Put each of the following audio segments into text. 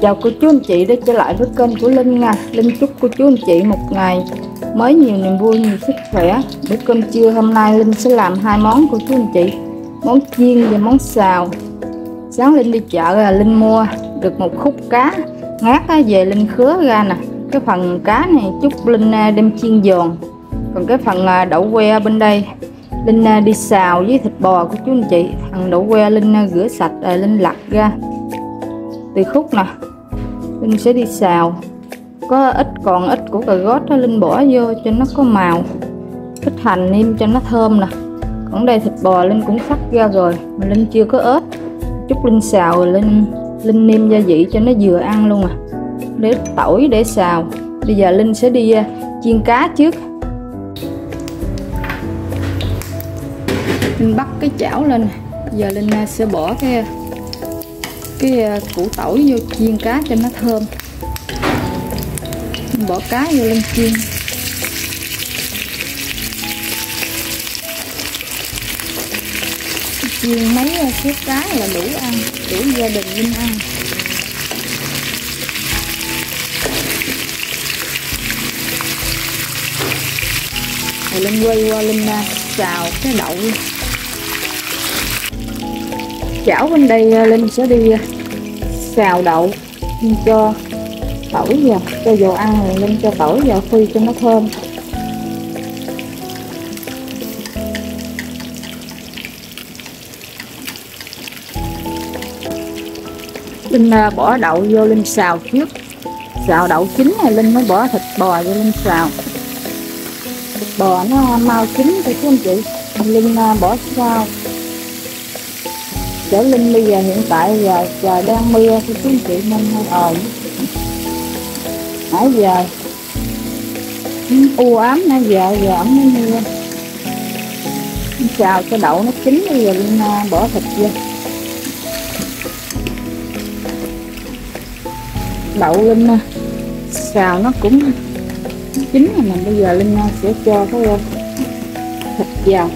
Chào cô chú anh chị đã trở lại với kênh của Linh nha. Linh chúc cô chú anh chị một ngày mới nhiều niềm vui, nhiều sức khỏe. Bữa cơm trưa hôm nay Linh sẽ làm hai món cô chú anh chị, món chiên và món xào. Sáng Linh đi chợ là Linh mua được một khúc cá ngát về, Linh khứa ra nè. Cái phần cá này chút Linh đem chiên giòn, còn cái phần đậu que bên đây Linh đi xào với thịt bò của chú anh chị. Phần đậu que Linh rửa sạch rồi Linh lặt ra từ khúc nè, Linh sẽ đi xào. Có còn ít của cà rốt đó Linh bỏ vô cho nó có màu, ít hành nêm cho nó thơm nè. Còn đây thịt bò Linh cũng cắt ra rồi mà Linh chưa có ớt, chút Linh xào rồi Linh nêm gia vị cho nó vừa ăn luôn à, để tỏi để xào. Bây giờ Linh sẽ đi chiên cá trước. Linh bắt cái chảo lên, giờ Linh sẽ bỏ cái củ tỏi vô chiên cá cho nó thơm. Linh bỏ cá vô Linh chiên. Chiên mấy xếp cá là đủ ăn, đủ gia đình Linh ăn. Rồi Linh quay qua Linh xào cái đậu. Chảo bên đây Linh sẽ đi xào đậu, Linh cho tỏi vào, cho dầu ăn rồi Linh cho tỏi vào phi cho nó thơm. Linh bỏ đậu vô Linh xào trước, xào đậu chín rồi Linh mới bỏ thịt bò vô Linh xào. Thịt bò nó mau chín thôi chú anh chị, Linh bỏ sau. Để Linh bây giờ hiện tại giờ trời đang mưa thì chú anh chị nên hơi ồn. Nãy giờ u ám nãy giờ ẩm mới mưa. Xào cho đậu nó chín, bây giờ Linh bỏ thịt vô. Đậu Linh xào nó cũng chín rồi nè, bây giờ Linh sẽ cho cái thịt vào.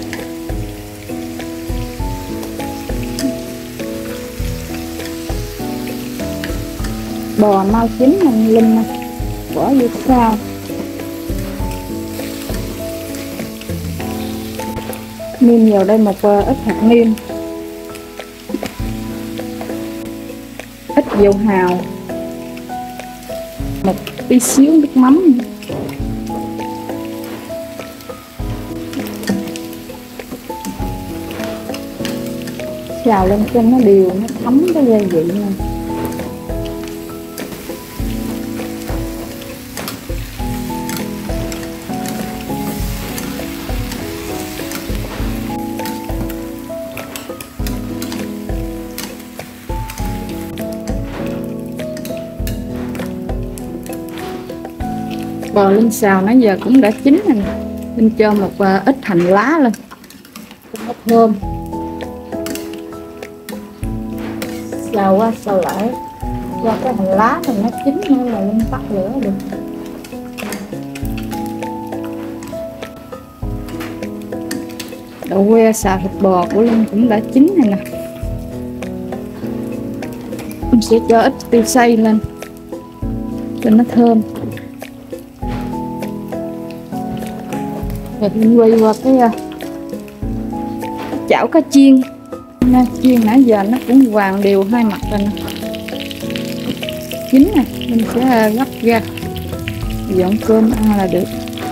Bò mau chín nên Linh bỏ vô sau. Nêm vào đây một ít hạt nêm, ít dầu hào, một tí xíu nước mắm. Xào lên cho nó đều, nó thấm cái gia vị này. Bò Linh xào nãy giờ cũng đã chín rồi. Linh cho một ít hành lá lên cho nó thơm. Xào qua xào lại cho cái hành lá này nó chín nữa là Linh tắt lửa được. Đậu que xào thịt bò của Linh cũng đã chín rồi nè. Linh sẽ cho ít tiêu xay lên cho nó thơm. Rồi Linh quay qua cái chảo cá chiên. Chiên nãy giờ nó cũng vàng đều hai mặt rồi nè, chín nè. Mình sẽ gấp ra dọn cơm ăn là được.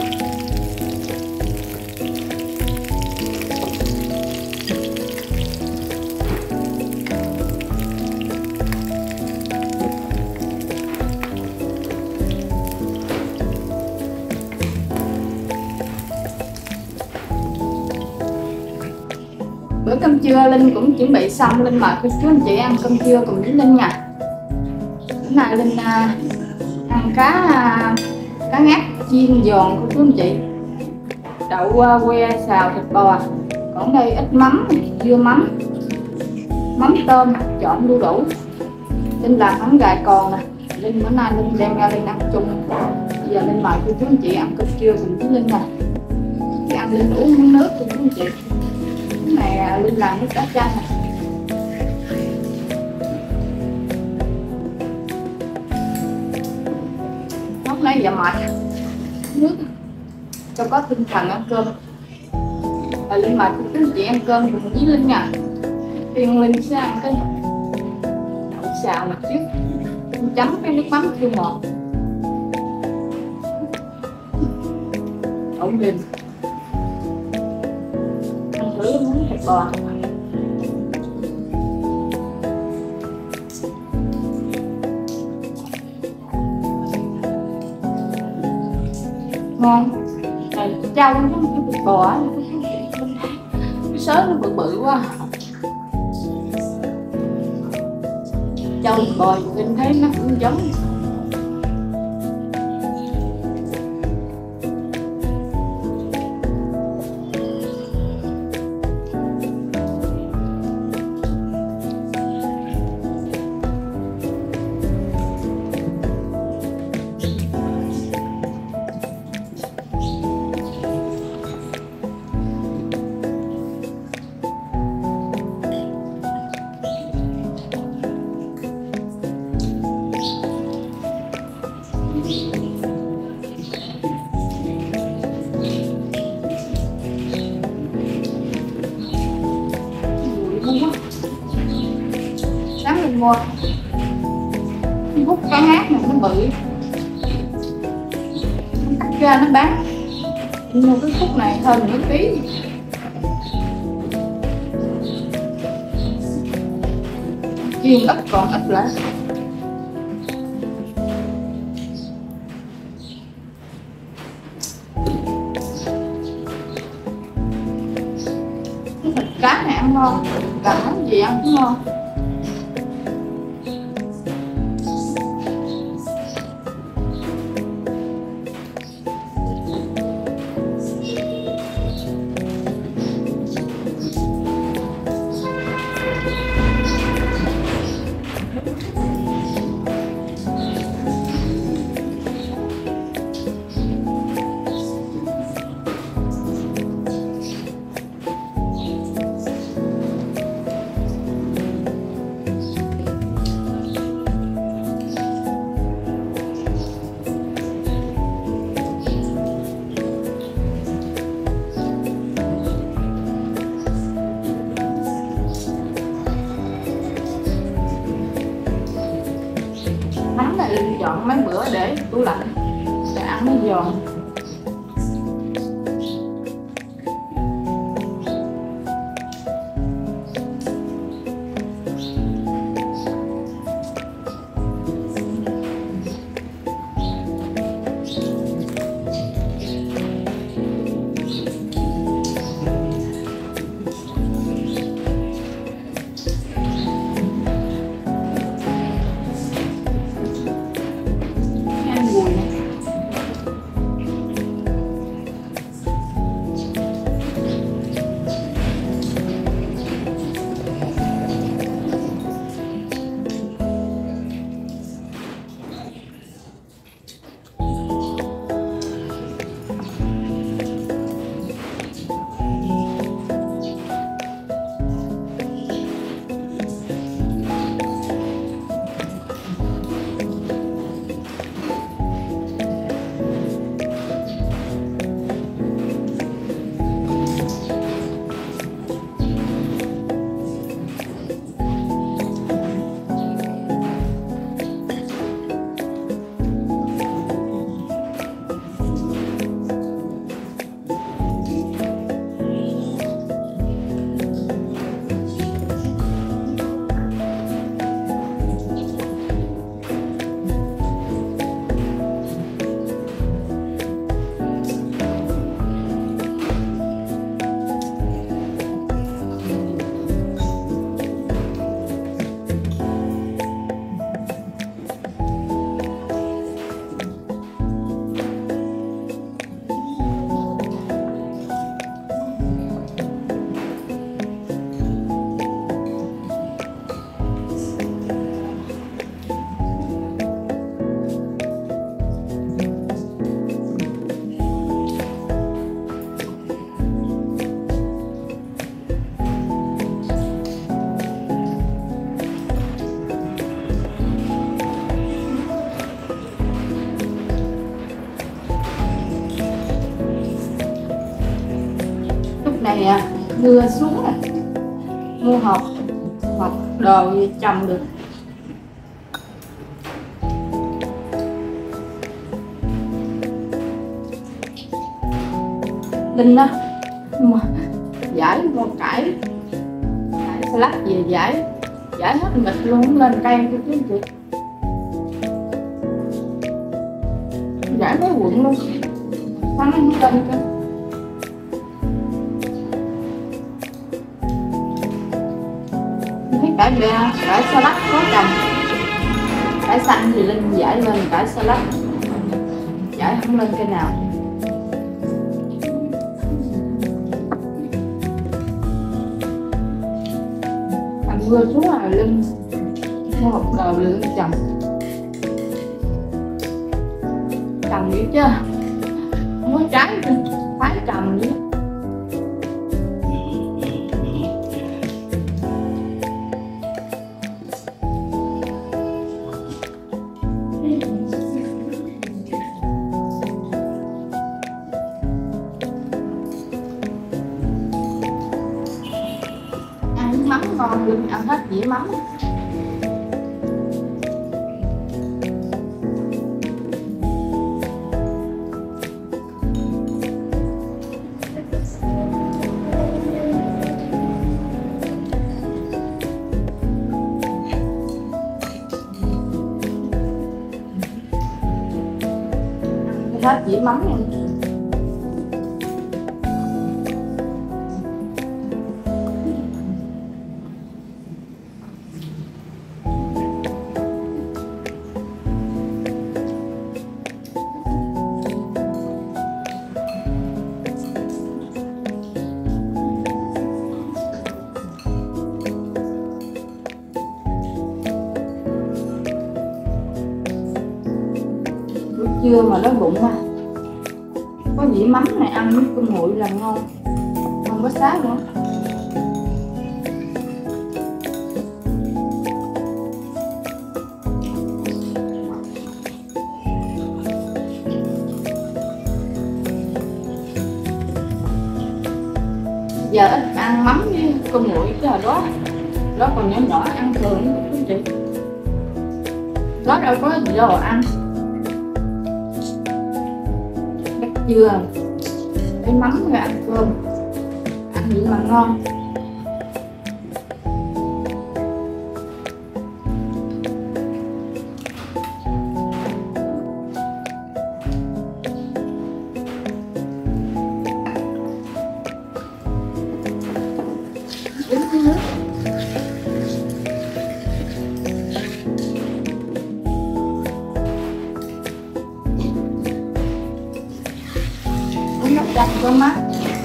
Bữa cơm trưa Linh cũng chuẩn bị xong, Linh mời cô chú anh chị ăn cơm trưa cùng với Linh nha. Bữa nay Linh ăn cá ngát chiên giòn của chú anh chị, đậu que xào thịt bò. Còn đây ít mắm, dưa mắm tôm chọn đu đủ. Linh làm mắm gà còn nè, Linh bữa nay Linh đem ra Linh ăn chung. Bây giờ Linh mời cô chú anh chị ăn cơm trưa cùng với Linh nè. Ăn Linh uống miếng nước cô chú anh chị. Cái này Linh làm nước cá chanh nè. ngay dạ mệt nước cho có tinh thần ăn cơm. Và Linh mời các anh chị ăn cơm cùng với Linh nha. Tiên Linh sẽ ăn cái đậu xào một chút, chấm cái nước mắm chua ngọt. Ổn định. Ăn thử món thịt bò. Ngon. Này trâu nó cái thịt bò á, cái sớ nó bự bự quá. Trâu thịt bò mình thấy nó cũng giống. Sáng mình mua hút cái hát này nó bự, cắt ra nó bán. Mua cái khúc này hơn nửa ký. Chiên ít còn ít lại. Cái thịt cá này ăn ngon, cần món gì ăn cũng ngon. Mắm này Linh chọn mấy bữa để tủ lạnh để ăn nó giòn. nè, mưa xuống nè, mua hộp đồ gì trồng được. Linh á giải mua cải salad về giải hết mịt luôn, lên cây cho chú chị, giải mấy quận luôn, sáng không lên cơ. Thấy cải salad có trồng, cải xanh thì Linh giải lên cải salad, giải không lên cây nào. Mưa xuống là Linh mua hộp đồ Linh trồng vậy chứ không có trái phải trồng nữa. Mắm ngon, Linh ăn hết dĩa mắm. Ăn hết dĩa mắm nha. Chưa mà đói bụng à, có dĩa mắm này ăn với cơm nguội là ngon, không có xá nữa. Giờ ít ăn mắm với cơm nguội chứ hồi đó còn nhỏ ăn thường quý chị, đó đâu có gì đâu ăn. Dưa cái mắm rồi ăn cơm, ăn gì mà ngon. Nước nước chanh có mát,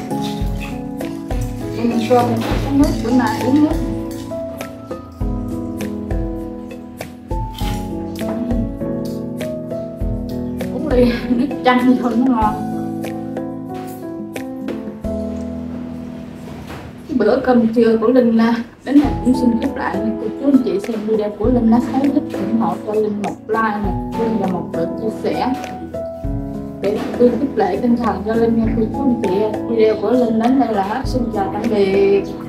mình cơm mình có nước, bữa nay uống nước. Uống ly nước chanh thôi nó ngon. Cái bữa cơm trưa của Linh đến đây cũng xin khép lại. Cô chú anh chị xem video của Linh thấy thích ủng hộ cho Linh một like, một share và một lượt chia sẻ để khích lệ tinh thần cho Linh nha cô chú anh chị. Video của Linh đến đây là hết, xin chào tạm biệt.